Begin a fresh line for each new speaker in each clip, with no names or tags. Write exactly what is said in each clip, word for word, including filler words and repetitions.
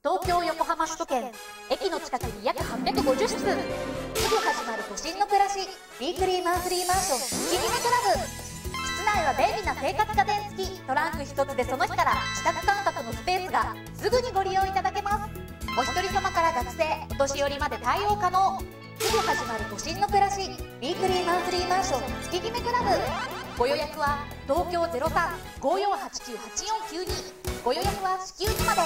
東京横浜首都圏、駅の近くに約はっぴゃくごじゅっしつ、すぐ始まる都心の暮らし。ウィークリーマンスリーマンション月決めクラブ。室内は便利な生活家電付き、トランク一つでその日から自宅感覚のスペースがすぐにご利用いただけます。お一人様から学生、お年寄りまで対応可能。すぐ始まる都心の暮らし。ウィークリーマンスリーマンション月決めクラブ。ご予約は東京 ゼロさん ごーよんはちきゅうはちよんきゅうに。ご予約は至急にまで。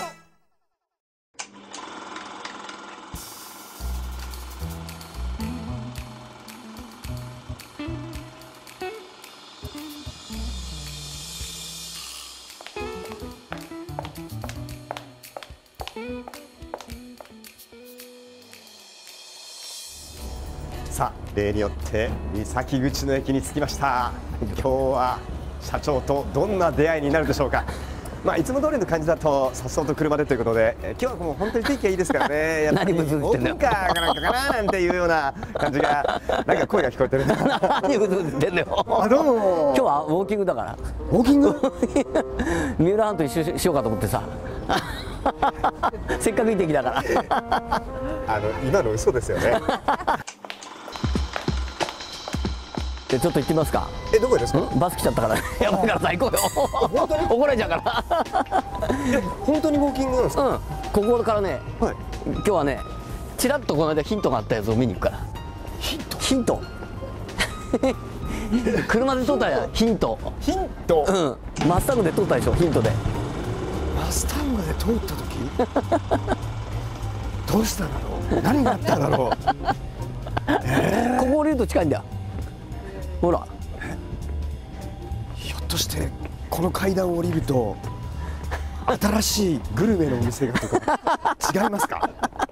さあ、例によって三崎口の駅に着きました。今日は社長とどんな出会いになるでしょうか。まあいつも通りの感じだとさっそうと車でということで、え今日はもう本当に天気がいいですからね。やっぱり
何ブツブツ言ってんだよ。
オープンカーかなんかかななんていうような感じが、なんか声が聞こえてる。
何ブツブツ言ってんだよ。
あ、どうも。
今日はウォーキングだから。
ウォーキング？
三浦半島一周しようかと思ってさ。せっかくいい天気だから。
あの今の嘘ですよね。
でちょっと行ってみますか。
え、どこですか？
バス来ちゃったから。やばいからさ行こうよ。
本当に？
怒られちゃうから。
え、本当にウォーキングなんですか？
うん。ここからね、
はい。
今日はね、ちらっとこの間ヒントがあったやつを見に行くから。
ヒント？
ヒント。車で撮ったやヒント。
ヒント？
うん。マスタングで撮ったでしょ、ヒントで。
マスタングで通った時どうしたんだろう、何があったんだろう。えー、
ここ降りると近いんだよ。ほら、
ひょっとしてこの階段を降りると新しいグルメのお店がとか違いますか？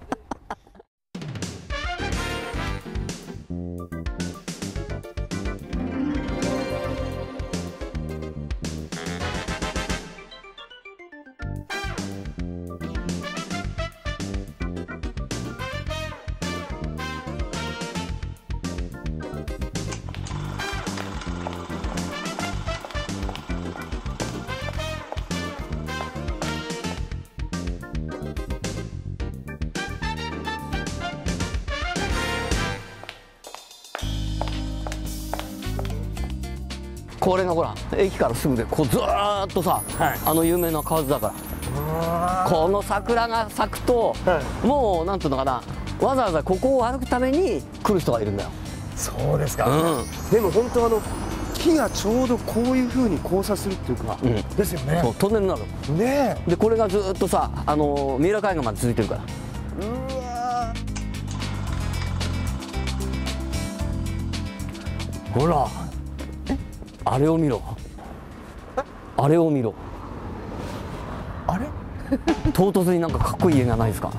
これがほら駅からすぐでこうずーっとさ、はい、あの有名な河津だから、この桜が咲くと、はい、もうなんていうのかな、わざわざここを歩くために来る人がいるんだよ。
そうですか、
うん、
でも本当あの木がちょうどこういうふうに交差するっていうか、うん、ですよね。
そう、トンネルになるね。でこれがずーっとさ、あの三浦海岸まで続いてるから。うわほら、あれを見ろ。あれを見ろ。
あれ？
唐突になんかかっこいい家がないですか？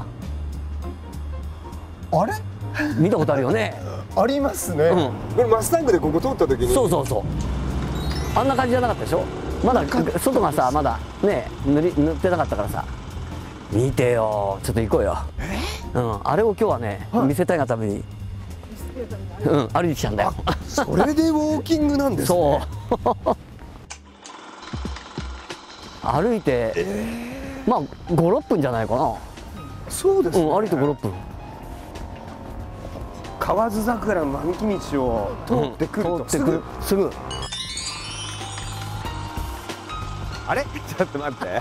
あれ？
見たことあるよね。
ありますね。うん、これマスタングでここ通った時に。そうそうそう。
あんな感じじゃなかったでしょ。まだ外がさ、まだね塗り塗ってなかったからさ。見てよ、ちょっと行こうよ。うん、あれを今日はね、はい、見せたいがために。うん、歩いてきたんだよ。
それでウォーキングなんですね。
そう歩いて、えー、まあごろっぷんじゃないかな。
そうですね、
うん、歩いてごろっぷん。
河津桜の並木道を通ってくると、うん、すぐ
すぐ
あれちょっと待って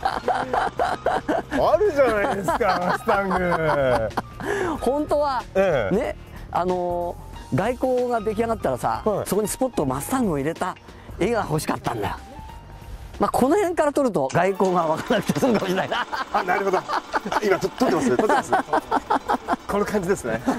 あるじゃないですかマスタング。
本当は、ええ、ね、あのー、外交が出来上がったらさ、はい、そこにスポットマスタングを入れた絵が欲しかったんだよ。まあこの辺から撮ると外交が分からなくて済むかもしれないな。
あ、なるほど。今ちょっと撮ってますね。撮ってます。この感じですね。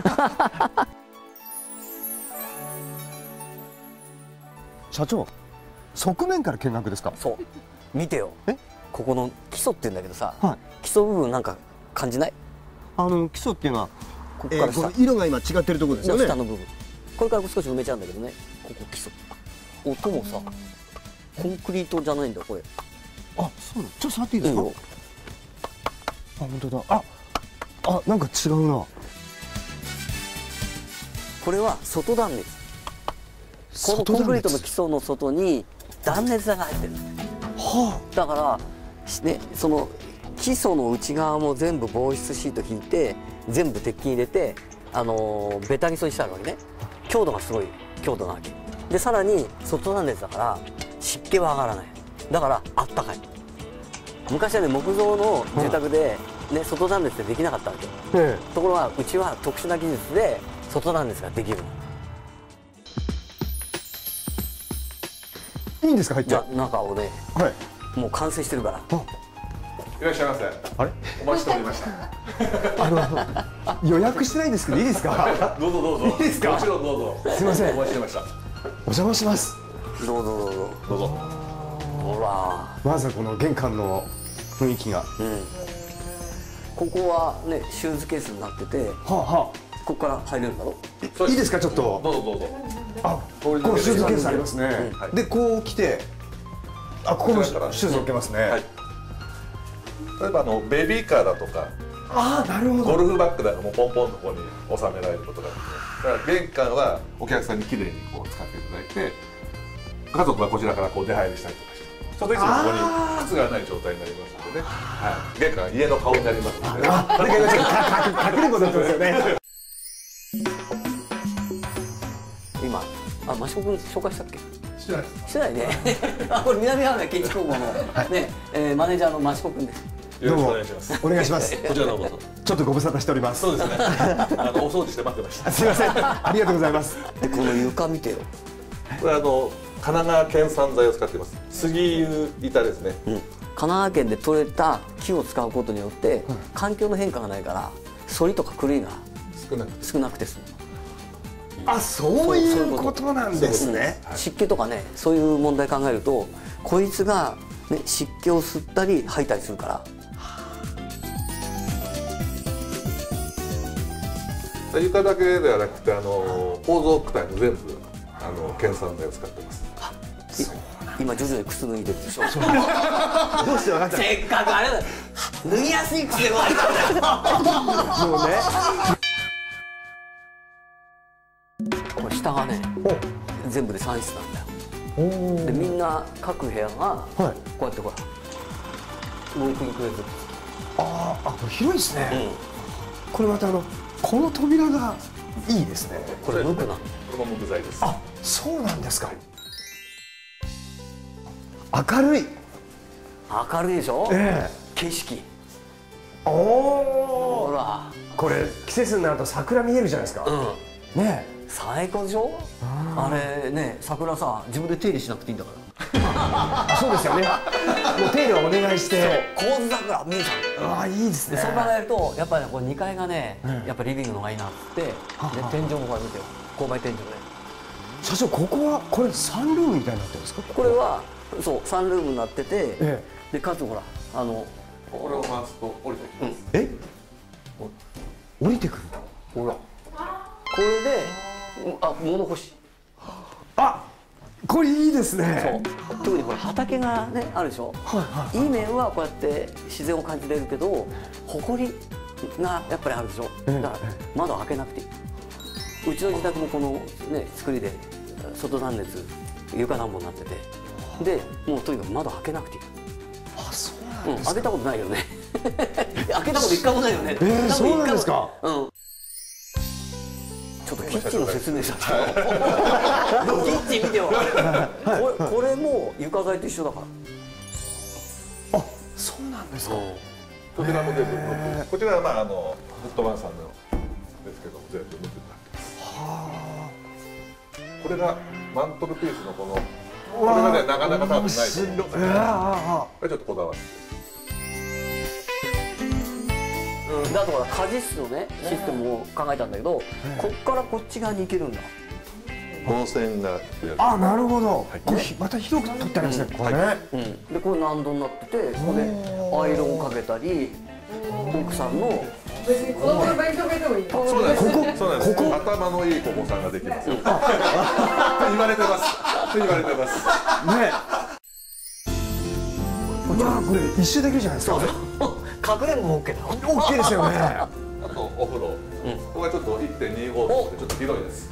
社長、側面から見学ですか？
そう。見てよ。え？ここの基礎って言うんだけどさ、はい、基礎部分なんか感じない？
あの基礎っていうのはここから下、えー、色が今違ってるところですよね。
下の部分。これから少し埋めちゃうんだけどね。ここ基礎。音もさ、コンクリートじゃないんだこれ。
あ、そうなの。ちょっと触っていいですか？いいよ。あ、本当だ。あ、あ、なんか違うな。
これは外断熱。このコンクリートの基礎の外に断熱材が入ってる。はあ。だからね、その基基礎の内側も全部防湿シート引いて全部鉄筋入れて、あのー、ベタ基礎にしてあるわけね。強度がすごい強度なわけで、さらに外断熱だから湿気は上がらない。だからあったかい。昔はね木造の住宅で、ね、外断熱ってできなかったわけ、ええ、ところがうちは特殊な技術で外断熱ができるの。
いいんですか、入って。
じゃあ中をね、はい、もう完成してるから。
いらっしゃいませ。あれ、お待ちしておりました。
あの予約してないんですけどいいですか。
どうぞどうぞ。いいですか。もちろんどうぞ。
すみません。
お待ちしてました。
お邪魔します。
どうぞどうぞ
どうぞ。
ほら。
まずはこの玄関の雰囲気が。
うん。ここはねシューズケースになってて、はあはあ、ここから入れるだろ。
いいですか、ちょっと。
どうぞどうぞ。
あ、このシューズケースありますね。で、こう来て、あ、ここのシューズ置けますね。
例えばあのベビーカーだとか、
ああ、なるほど。
ゴルフバッグだともうポンポンとここに収められることができます。だから玄関はお客さんにきれいにこう使っていただいて、家族はこちらからこう出入りしたりとかして、ちょっといつもここに靴がない状態になりますのでね。はい。玄関は家の顔になりますので。
あ、だけど隠れ子だったんですよね。
今、あ、益子君紹介したっけ？
してないです。
してないね。あ、これ南アメ建築工房のね、えー、マネージャーの益子君です。
よろしくお願いします。
お願いします。
こちらのこそ。
ちょっとご無沙汰しております。
そうですね。あのお掃除して待ってました。
すみません。ありがとうございます。
で、この床見てよ。
これあの神奈川県産材を使っています。杉湯板ですね。
うん。神奈川県で採れた木を使うことによって、うん、環境の変化がないから反りとか狂いが
少なく
少なくて済む。
あ、そういうことなんですね。
湿気とかね、そういう問題考えると、こいつが、ね、湿気を吸ったり吐いたりするから。
床だけではなくて、あの構造躯体も全部あの県産材を使ってます。
今徐々に靴脱いでるでしょ。どうして
分かった。
せっかくあれだ。脱ぎやすい靴でもあるから
もうね。
これ下がね、全部でさん室なんだよ。でみんな各部屋がこうやってほらウォークインクローゼット。
ああ、これ広いですね。これまたあのこの扉がいいですね。
これ無垢な。
これも木材です。
あ、そうなんですか。明るい。
明るいでしょ。ええ。景色。おお。ほら。これ
季節になると桜見えるじゃないですか。うん。ねえ。
最高でしょ。あれね、桜さ、自分で手入れしなくていいんだから。
そうですよね。もう手入れはお願いして。
構図桜見えちゃう。
ああ、いいですね。
そう考えると、やっぱりこれにかいがね、やっぱリビングの方がいいなって。で、天井もこれ見てよ。勾配天井ね。
社長、ここはこれサンルームみたいになってるんですか。
これはそうサンルームになってて、でかつほらあの
これを回すと降りてきます。
え？降りてくる。
ほら。これで。あ、物干し。
あ、これいいですね。
そう。特にこれ畑がねあるでしょ。はいはい。いい面はこうやって自然を感じれるけど、埃がやっぱりあるでしょ。だから窓開けなくていい。うちの自宅もこのね作りで外断熱床暖房になってて、でもうとにかく窓開けなくていい。
あ、そうなんですか。
開けたことないよね。開けたこと一回もないよね。
ええ、そうなんですか。
うん。ちょっとキッチンの説明したキッチン見てよ。これこれも床材と一緒だから。
あ、そうなんですか。
こちらも全部こちらはまああのフットマンさんのですけど全部無垢になってます。はあ。これがマントルピースのこのこれがねなかなか多分ないです。これちょっとこだわって。
であとほら家事室のねシステムを考えたんだけど、こっからこっち側に行けるんだ。
この線が
あ、なるほど。これまた広く取ってありますね。これね。
でこれ難度になってて、これでアイロンをかけたり、奥さんの
別に子供の勉強でもいい。
そうなんです。ここそうなんです。ここ頭のいい子さんができますよ。と言われてます。と言われてます。
ね。うわ、これ一周できるじゃないですか。
かくれんぼも OK だ。
OK ですよね。
あとお風呂、ここはちょっと いってんにご でちょっと広いです。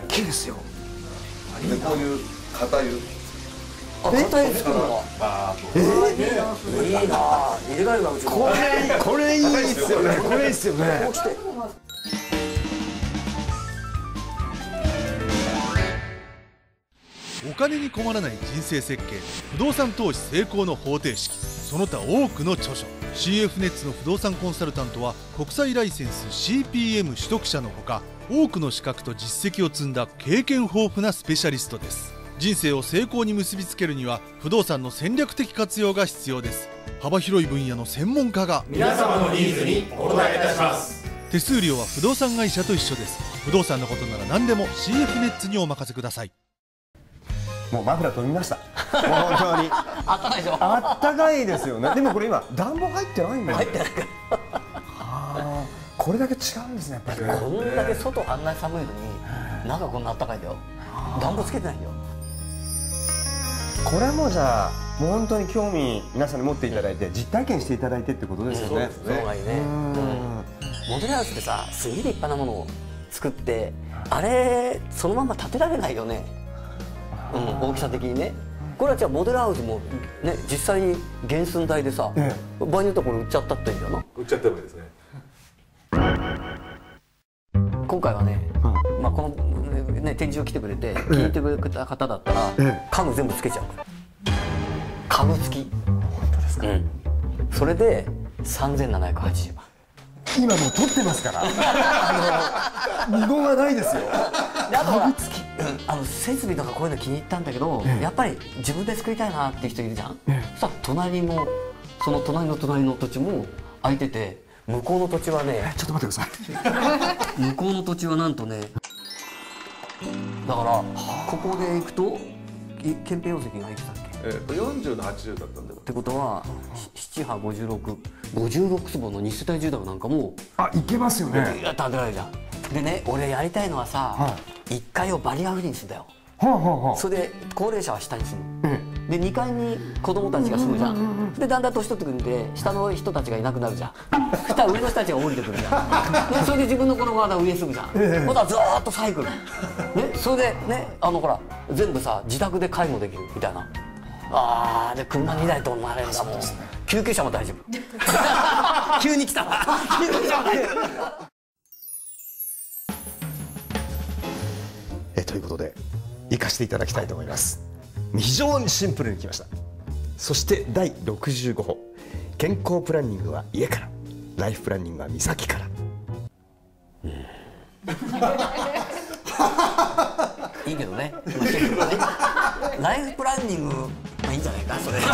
でかいよお前。
大きいですよ。
でこういう肩湯、
あ、硬い作るの。えー、いいな。入れ替えがうちの。
これこれいいですよね。これいいですよね。
こうして
お金に困らない人生設計、不動産投資成功の方程式、その他多くの著書。 シーエフ ネッツの不動産コンサルタントは国際ライセンス シーピーエム 取得者のほか、多くの資格と実績を積んだ経験豊富なスペシャリストです。人生を成功に結びつけるには不動産の戦略的活用が必要です。幅広い分野の専門家が
皆様のニーズにお答えいたします。
手数料は不動産会社と一緒です。不動産のことなら何でも シーエフ ネッツにお任せください。
もうマフラー飛びました。もう本当に
あったかいでしょ。
あったかいですよね。でもこれ今暖房入ってないんだよ。
入ってないか
あー、これだけ違うんですね、やっぱりね。
ら。こんだけ外あんなに寒いのに中こんなあったかいんだよ。暖房つけてないんだよ。
これはもうじゃあもう本当に興味皆さんに持っていただいて実体験していただいてってことですよね。
その方がいいね。うん、モデルハウスってさ、すげえ立派なものを作ってあれそのまま建てられないよね。うん、大きさ的にね。これはじゃあモデルハウスもね、実際に原寸大でさ、ええ、場合によってはこれ売っちゃったっていいんだよな。
売っちゃってもいいですね。
今回はね、うん、まあこの、ね、展示を来てくれて聞いてくれた方だったら、ええ、家具全部つけちゃうから。家具付き。
本当ですか。うん、
それでさんぜんななひゃくはちじゅうまん。
今もう撮ってますから。あの二言がないですよ。
であとはあの設備とかこういうの気に入ったんだけど、ええ、やっぱり自分で作りたいなっていう人いるじゃん。ええ、そしたら隣もその隣の隣の土地も空いてて、向こうの土地はね、
ちょっと待ってくださ
い。向こうの土地はなんとね、だからここで行くと憲兵容積がいくつだっけ？
えっとよんじゅうのはちじゅうだったんだよ。
ってことはななはごじゅうろく、ごじゅうろくつぼのに世帯住宅なんかも
あ、いけますよね。
や建てられるじゃん。でね、俺やりたいのはさ、はい、いっかいをバリアフリーにするんだよ。はあはあ、それで高齢者は下に住む、うん、でにかいに子供たちが住むじゃん。でだんだん年取ってくるんで下の人たちがいなくなるじゃん。そしたら上の人たちが降りてくるじゃん。でそれで自分の子供が上住むじゃん。ええ、ほらずーっとサイクル、ね、それでね、あのほら全部さ自宅で介護できるみたいな。あーで車にだいと思われるんだもん。救急車も大丈夫。急に来た。救急車も大丈夫。
えということで行かせていただきたいと思います。非常にシンプルにきました。そしてだいろくじゅうごほん、健康プランニングは家から、ライフプランニングは岬から。うん、
いいけどね、まあ、シンプルだね。ライフプランニング、まあいいんじゃないかそれ。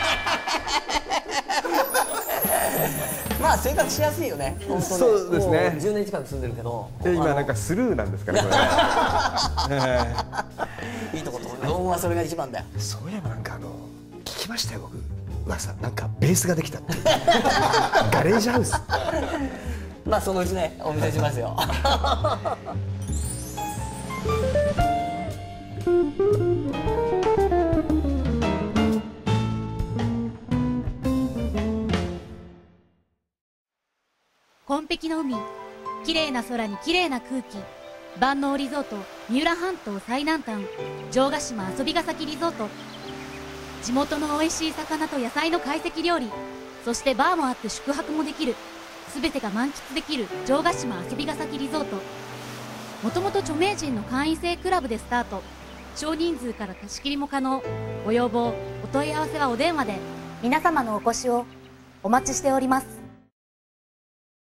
まあ生活しやすいよね。本当ね。
そうですね。
じゅうねん近く住んでるけど。
今なんかスルーなんですかね。こ
れいいところ。老後はそれが一番だよ。
そういえばなんかあの聞きましたよ僕。噂なんかベースができたっていう。ガレージハウス。
まあそのうちねお見せしますよ。
紺碧の海、綺麗な空に綺麗な空気、万能リゾート三浦半島最南端、城ヶ島遊びヶ崎リゾート。地元の美味しい魚と野菜の懐石料理、そしてバーもあって宿泊もできる、全てが満喫できる城ヶ島遊びヶ崎リゾート。もともと著名人の会員制クラブでスタート、少人数から貸し切りも可能。ご要望お問い合わせはお電話で。皆様のお越しをお待ちしております。